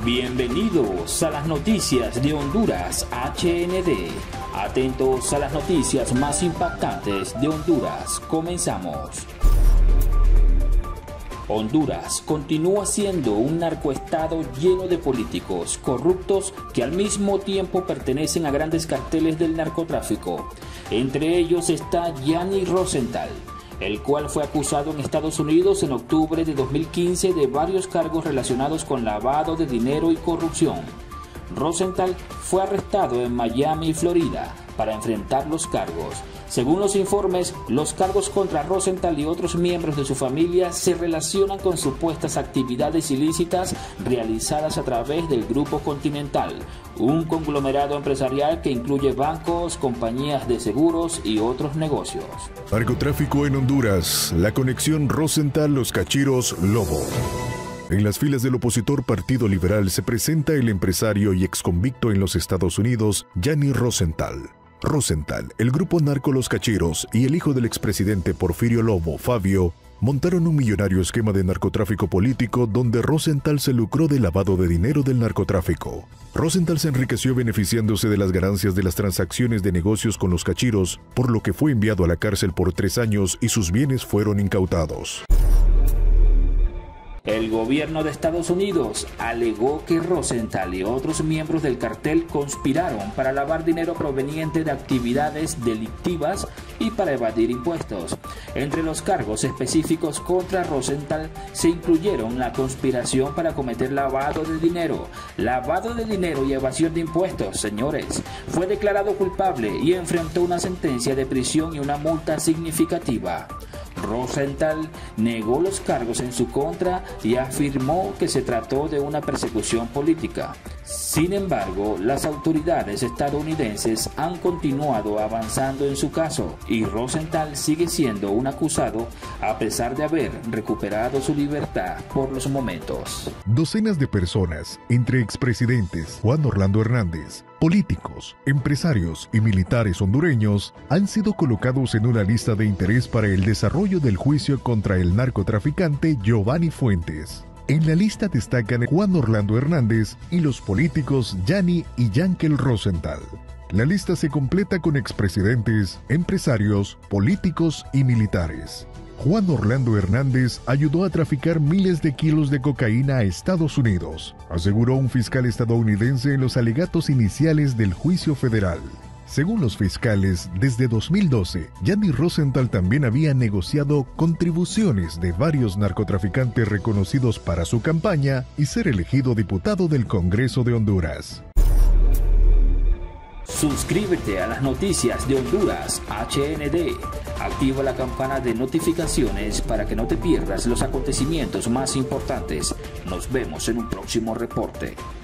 Bienvenidos a las noticias de Honduras HND. Atentos a las noticias más impactantes de Honduras. Comenzamos. Honduras continúa siendo un narcoestado lleno de políticos corruptos que al mismo tiempo pertenecen a grandes carteles del narcotráfico. Entre ellos está Gianni Rosenthal, el cual fue acusado en Estados Unidos en octubre de 2015 de varios cargos relacionados con lavado de dinero y corrupción. Rosenthal fue arrestado en Miami, Florida, para enfrentar los cargos. Según los informes, los cargos contra Rosenthal y otros miembros de su familia se relacionan con supuestas actividades ilícitas realizadas a través del Grupo Continental, un conglomerado empresarial que incluye bancos, compañías de seguros y otros negocios. Narcotráfico en Honduras, la conexión Rosenthal-Los Cachiros Lobo. En las filas del opositor Partido Liberal se presenta el empresario y exconvicto en los Estados Unidos, Gianni Rosenthal. Rosenthal, el grupo narco Los Cachiros y el hijo del expresidente Porfirio Lobo, Fabio, montaron un millonario esquema de narcotráfico político donde Rosenthal se lucró del lavado de dinero del narcotráfico. Rosenthal se enriqueció beneficiándose de las ganancias de las transacciones de negocios con Los Cachiros, por lo que fue enviado a la cárcel por 3 años y sus bienes fueron incautados. El gobierno de Estados Unidos alegó que Rosenthal y otros miembros del cartel conspiraron para lavar dinero proveniente de actividades delictivas y para evadir impuestos. Entre los cargos específicos contra Rosenthal se incluyeron la conspiración para cometer lavado de dinero y evasión de impuestos, señores. Fue declarado culpable y enfrentó una sentencia de prisión y una multa significativa. Rosenthal negó los cargos en su contra y afirmó que se trató de una persecución política. Sin embargo, las autoridades estadounidenses han continuado avanzando en su caso y Rosenthal sigue siendo un acusado a pesar de haber recuperado su libertad por los momentos. Docenas de personas, entre expresidentes Juan Orlando Hernández, políticos, empresarios y militares hondureños, han sido colocados en una lista de interés para el desarrollo del juicio contra el narcotraficante Giovanni Fuentes. En la lista destacan Juan Orlando Hernández y los políticos Gianni y Yankel Rosenthal. La lista se completa con expresidentes, empresarios, políticos y militares. Juan Orlando Hernández ayudó a traficar miles de kilos de cocaína a Estados Unidos, aseguró un fiscal estadounidense en los alegatos iniciales del juicio federal. Según los fiscales, desde 2012, Gianni Rosenthal también había negociado contribuciones de varios narcotraficantes reconocidos para su campaña y ser elegido diputado del Congreso de Honduras. Suscríbete a las noticias de Honduras HND. Activa la campana de notificaciones para que no te pierdas los acontecimientos más importantes. Nos vemos en un próximo reporte.